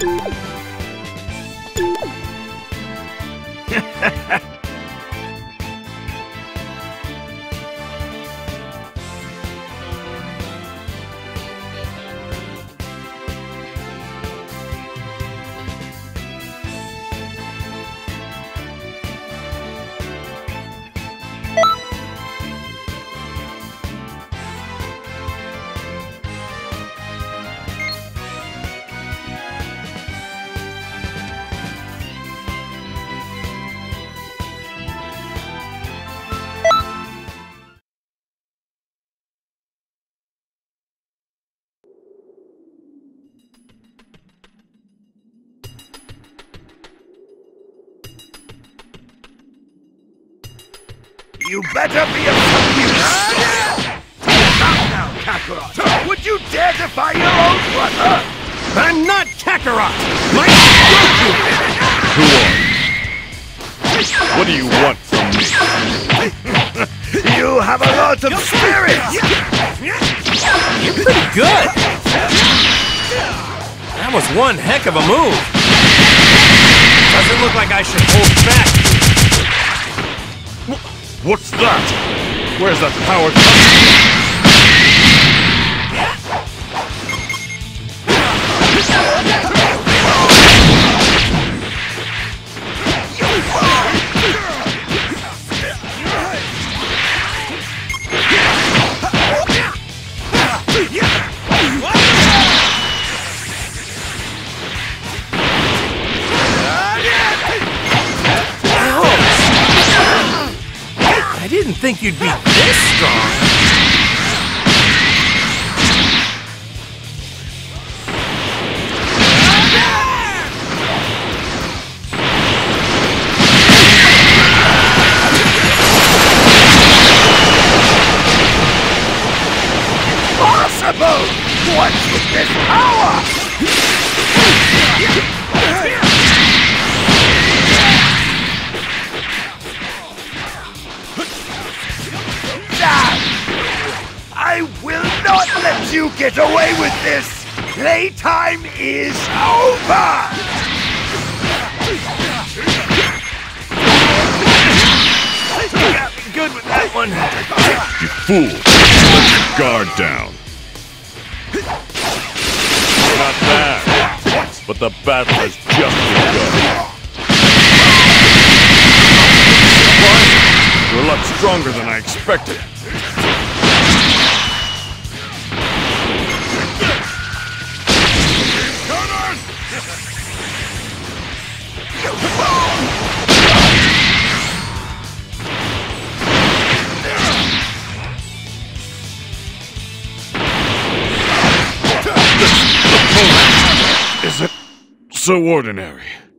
You better be a computer! Now, Kakarot! Would you dare defy your own brother? I'm not Kakarot! My Goku! Who are you? What do you want from me? You have a lot of spirit! You're pretty good! That was one heck of a move! Doesn't look like I should hold back. What's that? Where's that power coming from? I didn't think you'd be this strong. Impossible! What is this power? I will not let you get away with this! Playtime is over! You got me good with that one. You fool! Let your guard down. Not bad, but the battle has just begun. You're a lot stronger than I expected. Is it so ordinary?